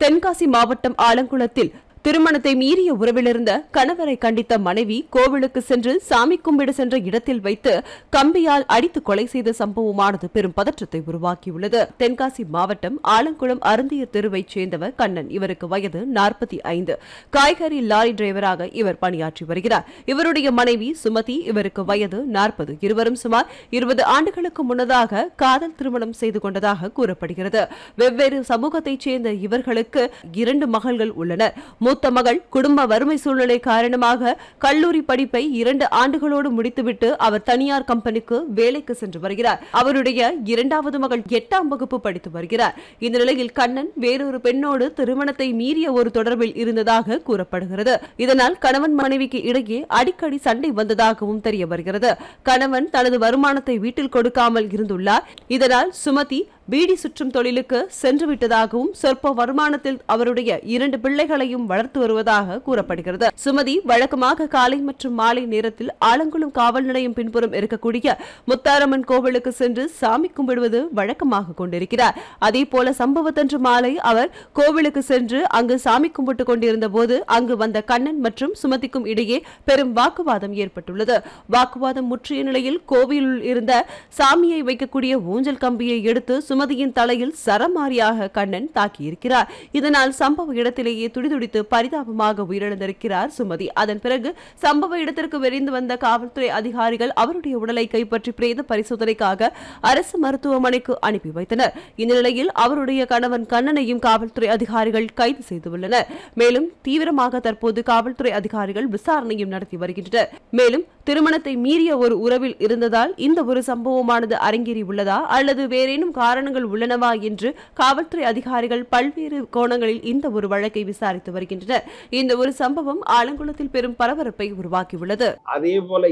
தென்காசி மாவட்டம் ஆலங்குளத்தில் திருமணத்தை மீறிய உறவிலிருந்த கணவரை கண்டித்த மனைவி கோவிலுக்கு சென்று சாமி கும்பிட சென்ற இடத்தில் வைத்து கம்பியால் அடித்து கொலை செய்த சம்பவமானது பெரும் பதற்றத்தை உருவாக்கியுள்ளது. தென்காசி மாவட்டம் ஆலங்குளம் அருந்திய தெருவைச் சேர்ந்தவர் கண்ணன். இவருக்கு வயது 45. காய்கறி லாரி டிரைவராக இவர் பணியாற்றி வருகிறார். இவருடைய மனைவி சுமதி, இவருக்கு வயது 40. இருவரும் சுமார் 20 ஆண்டுகளுக்கு முன்னதாக காதல் திருமணம் செய்து கொண்டதாக கூறப்படுகிறது. வெவ்வேறு சமூகத்தைச் சேர்ந்த இவர்களுக்கு 2 மகள்கள் உள்ளனர். மூத்த மகள் குடும்ப வறுமை சூழ்நிலை காரணமாக கல்லூரி படிப்பை 2 ஆண்டுகளோடு முடித்துவிட்டு அவர் தனியார் கம்பெனிக்கு வேலைக்கு சென்று வருகிறார். அவருடைய 2வது மகள் 8ஆம் வகுப்பு படித்து வருகிறார். இந்த நிலையில் கண்ணன் வேறொரு பெண்ணோடு திருமணத்தை மீறிய ஒரு தொடர்பில் இருந்ததாக கூறப்படுகிறது. இதனால் கணவன் மனைவிக்கு இடையே அடிக்கடி சண்டை வந்ததாகவும் தெரிய வருகிறது. கணவன் தனது வருமானத்தை வீட்டில் கொடுக்காமல் இருந்துள்ளார். இதனால் சுமதி பீடி சுற்றும் தொழிலுக்கு சென்று விட்டதாகவும் சொற்ப வருமானத்தில் அவருடைய 2 பிள்ளைகளையும் வளர்த்து வருவதாக கூறப்படுகிறது. சுமதி வழக்கமாக காலை மற்றும் மாலை நேரத்தில் ஆலங்குளம் காவல் நிலையம் பின்புறம் இருக்கக்கூடிய முத்தாரம்மன் கோவிலுக்கு சென்று சாமி கும்பிடுவது வழக்கமாக கொண்டிருக்கிறார். அதேபோல சம்பவத்தன்று மாலை அவர் கோவிலுக்கு சென்று அங்கு சாமி கும்பிட்டுக் கொண்டிருந்த போது அங்கு வந்த கண்ணன் மற்றும் சுமதிக்கும் இடையே பெரும் வாக்குவாதம் ஏற்பட்டுள்ளது. வாக்குவாதம் முற்றிய நிலையில் கோவிலில் இருந்த சாமியை வைக்கக்கூடிய ஊஞ்சல் கம்பியை எடுத்து சுமதியின் தலையில் சரமாரியாக கண்ணன் தாக்கியிருக்கிறார். இதனால் சம்பவ இடத்திலேயே துடிதுடித்து பரிதாபமாக உயிரிழந்திருக்கிறார் சுமதி. அதன் பிறகு சம்பவ இடத்திற்கு விரைந்து வந்த காவல்துறை அதிகாரிகள் அவருடைய உடலை கைப்பற்றி பிரேத பரிசோதனைக்காக அரசு மருத்துவமனைக்கு அனுப்பி வைத்தனர். இந்த நிலையில் அவருடைய கணவன் கண்ணனையும் காவல்துறை அதிகாரிகள் கைது செய்துள்ளனர். மேலும் தீவிரமாக தற்போது காவல்துறை அதிகாரிகள் விசாரணையும் நடத்தி வருகின்றனர். மேலும் திருமணத்தை மீறிய ஒரு உறவில் இருந்ததால் இந்த ஒரு சம்பவமானது அரங்கேறி உள்ளதா அல்லது வேறேனும் காரணங்கள் உள்ளனவா என்று காவல்துறை அதிகாரிகள் பல்வேறு கோணங்களில் இந்த ஒரு வழக்கை விசாரித்து வருகின்றனர். இந்த ஒரு சம்பவம் ஆலங்குளத்தில் பெரும் பரபரப்பை உருவாக்கியுள்ளது. அதே போல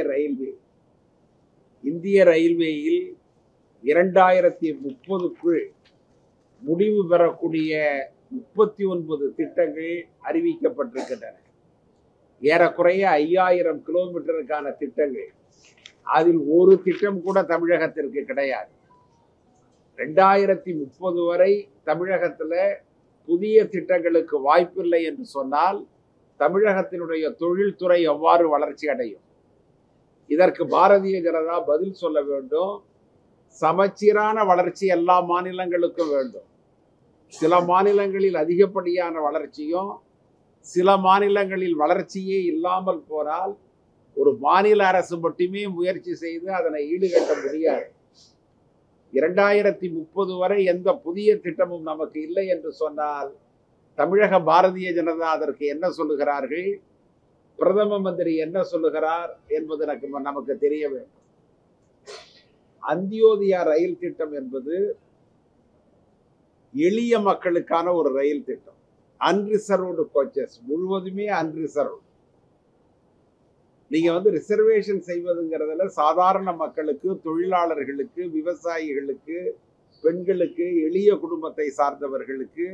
இந்திய ரயில்வேயில் 2030க்குள் முடிவு பெறக்கூடிய 39 திட்டங்கள் அறிவிக்கப்பட்டிருக்கின்றன. ஏறக்குறைய 5000 கிலோமீட்டருக்கான திட்டங்கள். அதில் ஒரு திட்டம் கூட தமிழகத்திற்கு கிடையாது. 2030 வரை தமிழகத்தில் புதிய திட்டங்களுக்கு வாய்ப்பில்லை என்று சொன்னால் தமிழகத்தினுடைய தொழில்துறை எவ்வாறு வளர்ச்சி அடையும்? இதற்கு பாரதிய ஜனதா பதில் சொல்ல வேண்டும். சமச்சீரான வளர்ச்சி எல்லா மாநிலங்களுக்கும் வேண்டும். சில மாநிலங்களில் அதிகப்படியான வளர்ச்சியும் சில மாநிலங்களில் வளர்ச்சியே இல்லாமல் போனால் ஒரு மாநில அரசு மட்டுமே முயற்சி செய்து அதனை ஈடுகட்ட முடியாது. 2030 வரை எந்த புதிய திட்டமும் நமக்கு இல்லை என்று சொன்னால் தமிழக பாரதிய ஜனதா அதற்கு என்ன சொல்லுகிறார்கள், பிரதம மந்திரி என்ன சொல்லுகிறார் என்பது நமக்கு தெரிய வேண்டும். அந்தியோதயா ரயில் திட்டம் என்பது எளிய மக்களுக்கான ஒரு ரயில் திட்டம். அன்ரிசர்வ்டு கோச்சஸ், முழுவதுமே அன்ரிசர்வ்டு. நீங்க ரிசர்வேஷன் செய்வதுங்கிறதுல சாதாரண மக்களுக்கு, தொழிலாளர்களுக்கு, விவசாயிகளுக்கு, பெண்களுக்கு, எளிய குடும்பத்தை சார்ந்தவர்களுக்கு,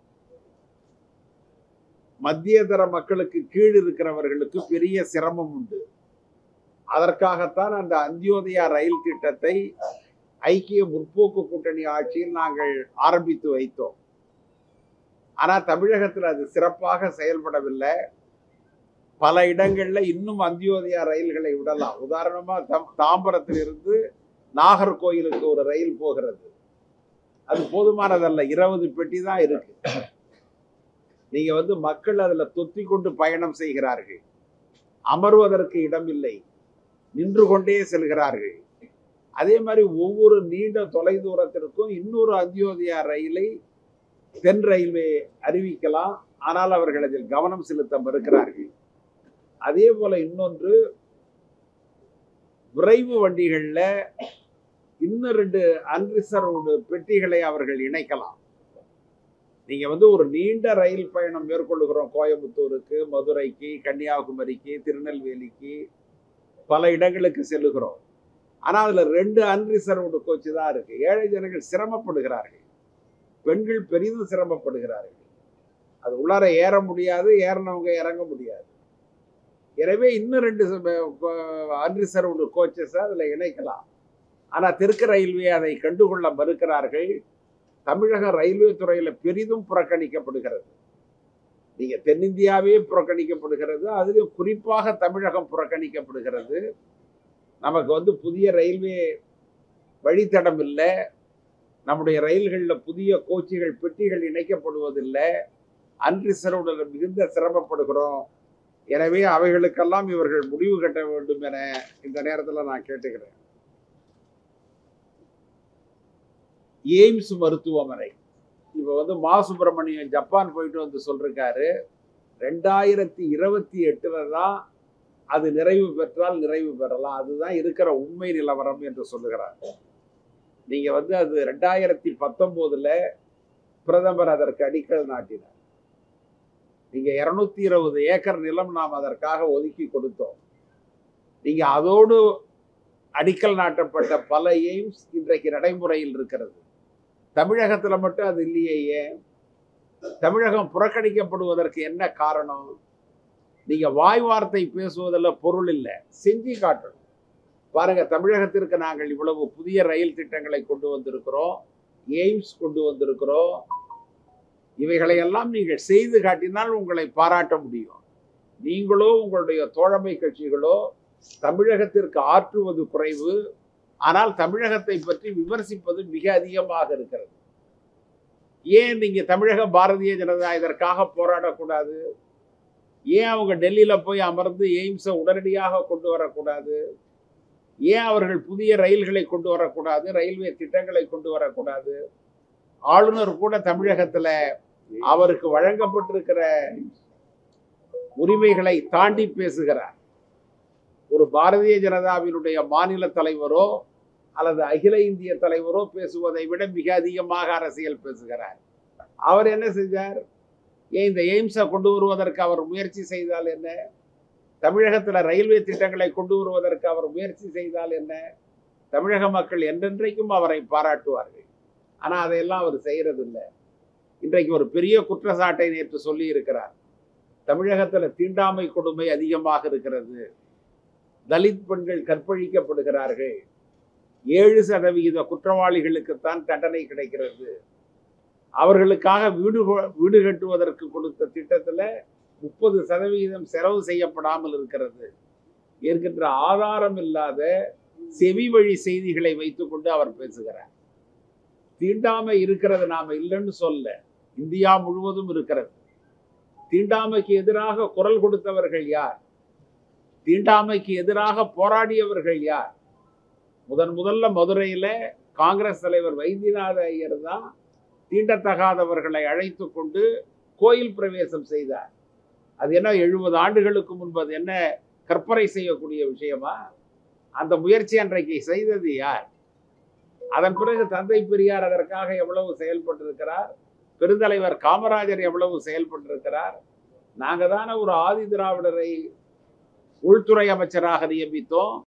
மத்தியதர மக்களுக்கு கீழ் இருக்கிறவர்களுக்கு பெரிய சிரமம் உண்டு. அதற்காகத்தான் அந்த அந்தியோதயா ரயில் திட்டத்தை ஐக்கிய முற்போக்கு கூட்டணி ஆட்சியில் நாங்கள் ஆரம்பித்து வைத்தோம். ஆனால் தமிழகத்தில் அது சிறப்பாக செயல்படவில்லை. பல இடங்கள்ல இன்னும் அந்தியோதயா ரயில்களை விடலாம். உதாரணமா தாம்பரத்திலிருந்து நாகர்கோயிலுக்கு ஒரு ரயில் போகிறது. அது போதுமானதல்ல, 20 பெட்டி தான் இருக்கு. நீங்க மக்கள் அதுல தொத்தி கொண்டு பயணம் செய்கிறார்கள். அமர்வதற்கு இடம் இல்லை, நின்று கொண்டே செல்கிறார்கள். அதே மாதிரி ஒவ்வொரு நீண்ட தொலைதூரத்திற்கும் இன்னொரு அந்தியோதயா ரயிலை தென் ரயில்வே அறிவிக்கலாம். ஆனால் அவர்கள் அதில் கவனம் செலுத்த மறுக்கிறார்கள். அதே போல இன்னொன்று, விரைவு வண்டிகள்ல இன்னும் 2 அன்ரிசர்வ்டு பெட்டிகளை அவர்கள் இணைக்கலாம். நீங்க ஒரு நீண்ட ரயில் பயணம் மேற்கொள்ளுகிறோம், கோயம்புத்தூருக்கு, மதுரைக்கு, கன்னியாகுமரிக்கு, திருநெல்வேலிக்கு, பல இடங்களுக்கு செல்லுகிறோம். ஆனா அதுல 2 அன்ரிசர்வ்டு கோச்சு தான் இருக்கு. ஏழை ஜனங்கள் சிரமப்படுகிறார்கள், பெண்கள் பெரிதும் சிரமப்படுகிறார்கள். அது உள்ளார ஏற முடியாது, ஏறினவங்க இறங்க முடியாது. எனவே இன்னும் 2 அன்ரிசர்வ்டு கோச்சஸ் அதுல இணைக்கலாம். ஆனா தெற்கு ரயில்வே அதை கண்டுகொள்ள மறுக்கிறார்கள். தமிழக ரயில்வே துறையில பெரிதும் புறக்கணிக்கப்படுகிறது. நீங்க தென்னிந்தியாவே புறக்கணிக்கப்படுகிறது, அதிலும் குறிப்பாக தமிழகம் புறக்கணிக்கப்படுகிறது. நமக்கு புதிய ரயில்வே வழித்தடம் இல்லை, நம்முடைய ரயில்களில் புதிய கோச்சிகள் பெட்டிகள் இணைக்கப்படுவதில்லை, அன்ரிசர்வ்டு மிகுந்த சிரமப்படுகிறோம். எனவே அவைகளுக்கெல்லாம் இவர்கள் முடிவு கட்ட வேண்டும் என இந்த நேரத்தில் நான் கேட்டுக்கிறேன். எய்ம்ஸ் மருத்துவமனை இப்போ மா சுப்பிரமணியம் ஜப்பான் போயிட்டு சொல்லிருக்காரு, 2028 தான் அது நிறைவு பெற்றால் நிறைவு பெறலாம், அதுதான் இருக்கிற உண்மை நிலவரம் என்று சொல்லுகிறார். நீங்க அது 2019 பிரதமர் அதற்கு அடிக்கல் நாட்டினார். நீங்க 220 ஏக்கர் நிலம் நாம் அதற்காக ஒதுக்கி கொடுத்தோம். நீங்க அதோடு அடிக்கல் நாட்டப்பட்ட பல எய்ம்ஸ் இன்றைக்கு நடைமுறையில் இருக்கிறது. தமிழகத்துல மட்டும் அது இல்லையே. தமிழகம் புறக்கணிக்கப்படுவதற்கு என்ன காரணம்? நீங்க வாய் வார்த்தை பேசுவதில் பொருள் இல்லை, செஞ்சு காட்டணும். பாருங்க, தமிழகத்திற்கு நாங்கள் இவ்வளவு புதிய ரயில் திட்டங்களை கொண்டு வந்திருக்கிறோம், எய்ம்ஸ் கொண்டு வந்திருக்கிறோம். இவைகளையெல்லாம் நீங்கள் செய்து காட்டினால் உங்களை பாராட்ட முடியும். நீங்களோ உங்களுடைய தோழமை கட்சிகளோ தமிழகத்திற்கு ஆற்றுவது குறைவு, ஆனால் தமிழகத்தை பற்றி விமர்சிப்பது மிக அதிகமாக இருக்கிறது. ஏன் நீங்க தமிழக பாரதிய ஜனதா இதற்காக போராடக்கூடாது? ஏன் அவங்க டெல்லியில போய் அமர்ந்து எய்ம்ஸை உடனடியாக கொண்டு வரக்கூடாது? ஏன் அவர்கள் புதிய ரயில்களை கொண்டு வரக்கூடாது, ரயில்வே திட்டங்களை கொண்டு வரக்கூடாது? ஆளுநர் கூட தமிழகத்துல அவருக்கு வழங்கப்பட்டிருக்கிற உரிமைகளை தாண்டி பேசுகிறார். ஒரு பாரதிய ஜனதாவினுடைய மாநில தலைவரோ அல்லது அகில இந்திய தலைவரோ பேசுவதை விட மிக அதிகமாக அரசியல் பேசுகிறார். அவர் என்ன செஞ்சார்? ஏன் இந்த எய்ம்ஸை கொண்டு வருவதற்கு அவர் முயற்சி செய்தால் என்ன? தமிழகத்தில் ரயில்வே திட்டங்களை கொண்டு வருவதற்கு அவர் முயற்சி செய்தால் என்ன? தமிழக மக்கள் என்றென்றைக்கும் அவரை பாராட்டுவார்கள். ஆனால் அதையெல்லாம் அவர் செய்யறதில்லை. இன்றைக்கு ஒரு பெரிய குற்றச்சாட்டை நேற்று சொல்லி இருக்கிறார். தமிழகத்தில் தீண்டாமை கொடுமை அதிகமாக இருக்கிறது, தலித் பெண்கள் கற்பழிக்கப்படுகிறார்கள், 7% குற்றவாளிகளுக்குத்தான் தண்டனை கிடைக்கிறது, அவர்களுக்காக வீடு கட்டுவதற்கு கொடுத்த திட்டத்தில் 30% செலவு செய்யப்படாமல் இருக்கிறது என்கின்ற ஆதாரம் இல்லாத செவி வழி செய்திகளை வைத்துக்கொண்டு அவர் பேசுகிறார். தீண்டாமை இருக்கிறது, நாம இல்லைன்னு சொல்ல, இந்தியா முழுவதும் இருக்கிறது. தீண்டாமைக்கு எதிராக குரல் கொடுத்தவர்கள் யார்? தீண்டாமைக்கு எதிராக போராடியவர்கள் யார்? முதல்ல மதுரையில காங்கிரஸ் தலைவர் வைத்தியநாத ஐயர் தான் தீண்டத்தகாதவர்களை அழைத்து கொண்டு கோயில் பிரவேசம் செய்தார். அது என்ன 70 ஆண்டுகளுக்கு முன்பு அது என்ன கற்பனை செய்யக்கூடிய விஷயமா? அந்த முயற்சி அன்றைக்கு செய்தது யார்? அதன் பிறகு தந்தை பெரியார் அதற்காக எவ்வளவு செயல்பட்டிருக்கிறார், பெருந்தலைவர் காமராஜர் எவ்வளவு செயல்பட்டிருக்கிறார். நாங்க தானே ஒரு ஆதி திராவிடரை உள்துறை அமைச்சராக நியமித்தோம்,